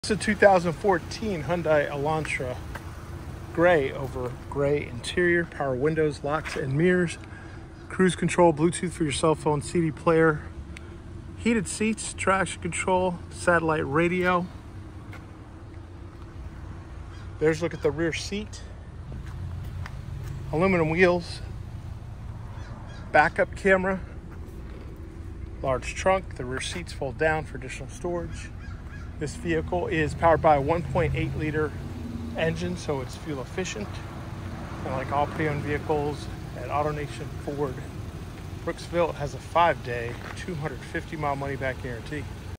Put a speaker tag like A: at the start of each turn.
A: It's a 2014 Hyundai Elantra, gray over gray interior, power windows, locks and mirrors, cruise control, Bluetooth for your cell phone, CD player, heated seats, traction control, satellite radio. There's a look at the rear seat, aluminum wheels, backup camera, large trunk. The rear seats fold down for additional storage. This vehicle is powered by a 1.8 liter engine, so it's fuel efficient. And like all pre-owned vehicles at AutoNation Ford Brooksville, it has a 5-day, 250-mile money-back guarantee.